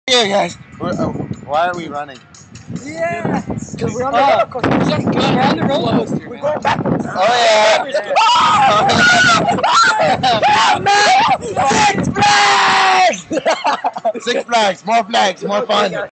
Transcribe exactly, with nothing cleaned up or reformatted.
Here, guys. We're, uh, why are we running? Yeah, because we're on the Oh. roller coaster. We're on, we're on the roller coaster. We're going backwards. Oh yeah. Yeah. Six Flags! Six Flags, more flags, more fun.